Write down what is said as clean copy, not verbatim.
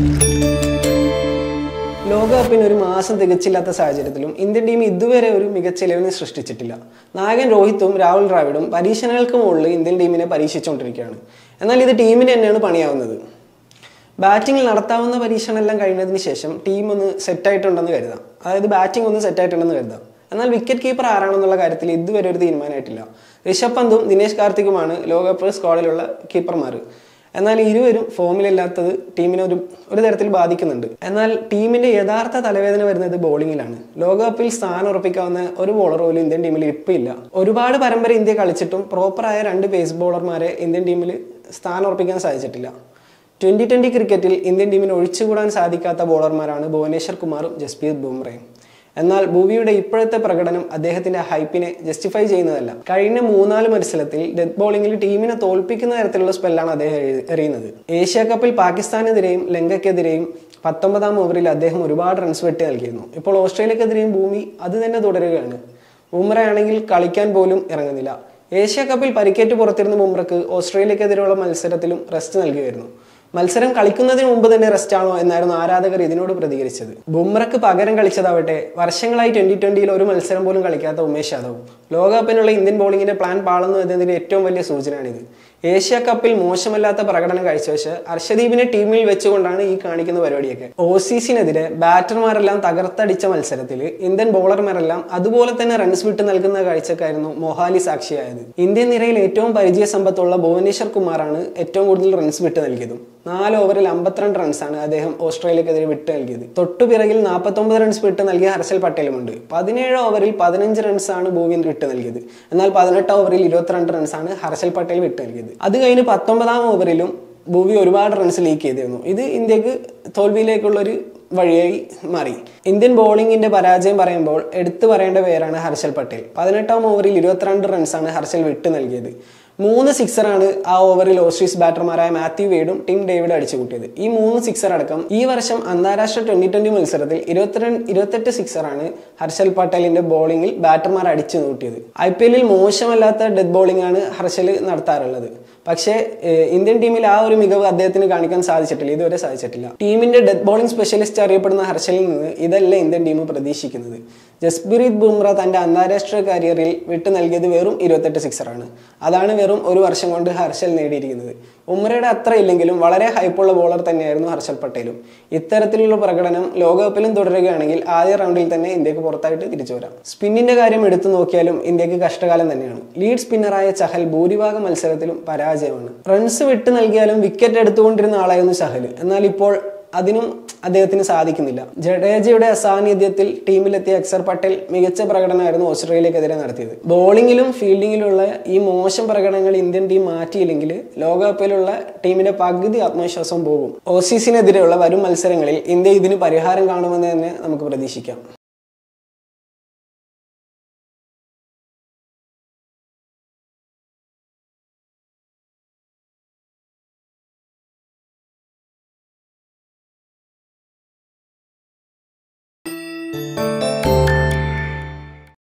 ലോകകപ്പിന് ഒരു മാസം തികച്ചില്ലാത്ത സാഹചര്യത്തിലും ഇന്ത്യൻ ടീം ഇതുവരെ ഒരു മികച്ച 11 സൃഷ്ടിച്ചിട്ടില്ല. നായകൻ രോഹിത്തും രാഹുൽ ദ്രാവിഡും പരീക്ഷണങ്ങൾക്ക് മുകളിൽ ഇന്ത്യൻ ടീമിനെ പരീക്ഷിച്ചുകൊണ്ടിരിക്കുകയാണ്. എന്നാൽ ഇത് ടീമിന് തന്നെയാണ് പണിയാവുന്നത്. ബാറ്റിംഗിൽ നടത്താവുന്ന പരീക്ഷണമെല്ലാം കഴിഞ്ഞതിന് ശേഷം ടീം ഒന്ന് സെറ്റായിട്ടുണ്ടെന്ന് കരുതാം. അതായത് ബാറ്റിംഗ് ഒന്ന് സെറ്റായിട്ടുണ്ടെന്ന് കരുതാം. എന്നാൽ വിക്കറ്റ് കീപ്പർ ആരാണെന്നുള്ള കാര്യത്തിൽ ഇതുവരെ ഒരു തീരുമാനമായിട്ടില്ല. ഋഷഭ് പന്തും ദിനേശ് കാർത്തിക്കുമാണ് ലോകകപ്പ് സ്ക്വാഡിലുള്ള കീപ്പർമാർ. എന്നാൽ ഇരുവരും ഫോമിലില്ലാത്തത് ടീമിനെ ഒരു തരത്തിൽ ബാധിക്കുന്നുണ്ട്. എന്നാൽ ടീമിന്റെ യഥാർത്ഥ തലവേദന വരുന്നത് ബോളിങ്ങിലാണ്. ലോകകപ്പിൽ സ്ഥാനം ഉറപ്പിക്കാവുന്ന ഒരു ബോളർ പോലും ഇന്ത്യൻ ടീമിൽ ഇപ്പം ഇല്ല. ഒരുപാട് പരമ്പര ഇന്ത്യ കളിച്ചിട്ടും പ്രോപ്പറായ 2 പേസ് ബോളർമാരെ ഇന്ത്യൻ ടീമിൽ സ്ഥാനം ഉറപ്പിക്കാൻ സാധിച്ചിട്ടില്ല. 2020 ക്രിക്കറ്റിൽ ഇന്ത്യൻ ടീമിന് ഒഴിച്ചുകൂടാൻ സാധിക്കാത്ത ബോളർമാരാണ് ഭുവനേശ്വർ കുമാറും ജസ്പ്രീത് ബുംറയും. എന്നാൽ ഭുവിയുടെ ഇപ്പോഴത്തെ പ്രകടനം അദ്ദേഹത്തിന്റെ ഹൈപ്പിനെ ജസ്റ്റിഫൈ ചെയ്യുന്നതല്ല. കഴിഞ്ഞ 3-4 മത്സരത്തിൽ ഡെത്ത് ബോളിംഗിൽ ടീമിനെ തോൽപ്പിക്കുന്ന തരത്തിലുള്ള സ്പെല്ലാണ് അദ്ദേഹം എറിയുന്നത്. ഏഷ്യ കപ്പിൽ പാകിസ്ഥാനെതിരെയും ലങ്കയ്ക്കെതിരെയും 19-ാം ഓവറിൽ അദ്ദേഹം ഒരുപാട് റൺസ് വെട്ടി നൽകിയിരുന്നു. ഇപ്പോൾ ഓസ്ട്രേലിയക്കെതിരെയും ഭൂമി അത് തന്നെ തുടരുകയാണ്. ബുംറയാണെങ്കിൽ കളിക്കാൻ പോലും ഇറങ്ങുന്നില്ല. ഏഷ്യ കപ്പിൽ പരിക്കേറ്റ് പുറത്തിരുന്ന ബുംറയ്ക്ക് ഓസ്ട്രേലിയക്കെതിരെയുള്ള മത്സരത്തിലും റെസ്റ്റ് നൽകുകയായിരുന്നു. മത്സരം കളിക്കുന്നതിന് മുമ്പ് തന്നെ റെസ്റ്റ് ആണോ എന്നായിരുന്നു ആരാധകർ ഇതിനോട് പ്രതികരിച്ചത്. ബുംറയ്ക്ക് പകരം കളിച്ചതാവട്ടെ വർഷങ്ങളായി 2020-ൽ ഒരു മത്സരം പോലും കളിക്കാത്ത ഉമേഷ് യാദവും. ലോകകപ്പിനുള്ള ഇന്ത്യൻ ബോളിങ്ങിന്റെ പ്ലാൻ പാളുന്നു എന്നതിന്റെ ഏറ്റവും വലിയ സൂചനയാണിത്. ഏഷ്യ കപ്പിൽ മോശമല്ലാത്ത പ്രകടനം കാഴ്ചവെച്ച് ഹർഷദീപിനെ ടീമിൽ വെച്ചുകൊണ്ടാണ് ഈ കാണിക്കുന്ന പരിപാടിയൊക്കെ. ഓസീസിനെതിരെ ബാറ്റർമാരെല്ലാം തകർത്തടിച്ച മത്സരത്തിൽ ഇന്ത്യൻ ബോളർമാരെല്ലാം അതുപോലെ തന്നെ റൺസ് വിട്ട് നൽകുന്ന കാഴ്ചക്കായിരുന്നു മൊഹാലി സാക്ഷിയായത്. ഇന്ത്യൻ നിരയിൽ ഏറ്റവും പരിചയ സമ്പത്തുള്ള ഭുവനേശ്വർ കുമാറാണ് ഏറ്റവും കൂടുതൽ റൺസ് വിട്ട് നൽകിയതും. 4 ഓവറിൽ 52 റൺസാണ് അദ്ദേഹം ഓസ്ട്രേലിയക്കെതിരെ വിട്ട് നൽകിയത്. തൊട്ടുപിറകിൽ 49 റൺസ് വിട്ട് നൽകിയ ഹർഷൽ പട്ടേലുമുണ്ട്. 17 ഓവറിൽ 15 റൺസാണ് ഭുവൻ വിട്ട് നൽകിയത്. എന്നാൽ 18 ഓവറിൽ 22 റൺസാണ് ഹർഷൽ പട്ടേൽ വിട്ട് നൽകിയത്. അത് കഴിഞ്ഞ് 19-ാം ഓവറിലും ഭുവി ഒരുപാട് റൺസ് ലീക്ക് ചെയ്തിരുന്നു. ഇത് ഇന്ത്യക്ക് തോൽവിയിലേക്കുള്ളൊരു വഴിയായി മാറി. ഇന്ത്യൻ ബോളിംഗിന്റെ പരാജയം പറയുമ്പോൾ എടുത്തു പറയേണ്ട പേരാണ് ഹർഷൽ പട്ടേൽ. 18-ാം ഓവറിൽ 22 റൺസാണ് ഹർഷൽ വിട്ട് നൽകിയത്. 3 സിക്സറാണ് ആ ഓവറിൽ ഓസ്ട്രീസ് ബാറ്റർമാരായ മാത്യു വെയ്ഡും ടിം ഡേവിഡും അടിച്ചു കൂട്ടിയത്. ഈ 3 സിക്സർ അടക്കം ഈ വർഷം അന്താരാഷ്ട്ര 2020 മത്സരത്തിൽ 28 സിക്സറാണ് ഹർഷൽ പട്ടേലിന്റെ ബോളിംഗിൽ ബാറ്റർമാർ അടിച്ചു കൂട്ടിയത്. IPL-ൽ മോശമല്ലാത്ത ഡെത്ത് ബോളിംഗ് ആണ് ഹർഷൽ നടത്താറുള്ളത്. പക്ഷേ ഇന്ത്യൻ ടീമിൽ ആ ഒരു മികവ് അദ്ദേഹത്തിന് കാണിക്കാൻ സാധിച്ചിട്ടില്ല, ഇതുവരെ സാധിച്ചിട്ടില്ല. ടീമിന്റെ ഡെത്ത് ബോളിംഗ് സ്പെഷ്യലിസ്റ്റ് അറിയപ്പെടുന്ന ഹർഷലിൽ നിന്ന് ഇതല്ല ഇന്ത്യൻ ടീം പ്രതീക്ഷിക്കുന്നത്. ജസ്പ്രീത് ബുംറ തന്റെ അന്താരാഷ്ട്ര കരിയറിൽ വിട്ടു നൽകിയത് വെറും 28 സിക്സറാണ്. അതാണ് വെറും ഒരു വർഷം കൊണ്ട് ഹർഷൽ നേടിയിരിക്കുന്നത്. ബുംറയുടെ അത്ര ഇല്ലെങ്കിലും വളരെ ഹൈപ്പുള്ള ബോളർ തന്നെയായിരുന്നു ഹർഷൽ പട്ടേലും. ഇത്തരത്തിലുള്ള പ്രകടനം ലോകകപ്പിലും തുടരുകയാണെങ്കിൽ ആദ്യ റൗണ്ടിൽ തന്നെ ഇന്ത്യക്ക് പുറത്തായിട്ട് തിരിച്ചു വരാം. സ്പിന്നിന്റെ കാര്യം എടുത്തു നോക്കിയാലും ഇന്ത്യക്ക് കഷ്ടകാലം തന്നെയാണ്. ലീഡ് സ്പിന്നറായ ചഹൽ ഭൂരിഭാഗം മത്സരത്തിലും പരാജയമാണ്. റൺസ് വിട്ടു നൽകിയാലും വിക്കറ്റ് എടുത്തുകൊണ്ടിരുന്ന ആളായിരുന്നു ചഹൽ. എന്നാൽ ഇപ്പോൾ അതിനും അദ്ദേഹത്തിന് സാധിക്കുന്നില്ല. ജഡേജയുടെ അസാന്നിധ്യത്തിൽ ടീമിലെത്തിയ അക്സർ പട്ടേൽ മികച്ച പ്രകടനമായിരുന്നു ഓസ്ട്രേലിയക്കെതിരെ നടത്തിയത്. ബോളിങ്ങിലും ഫീൽഡിങ്ങിലുള്ള ഈ മോശം പ്രകടനങ്ങൾ ഇന്ത്യൻ ടീം മാറ്റിയില്ലെങ്കിൽ ലോകകപ്പിലുള്ള ടീമിന്റെ പകുതി ആത്മവിശ്വാസം പോകും. ഓസീസിനെതിരെയുള്ള വരും മത്സരങ്ങളിൽ ഇന്ത്യ ഇതിന് പരിഹാരം കാണുമെന്ന് തന്നെ നമുക്ക് പ്രതീക്ഷിക്കാം.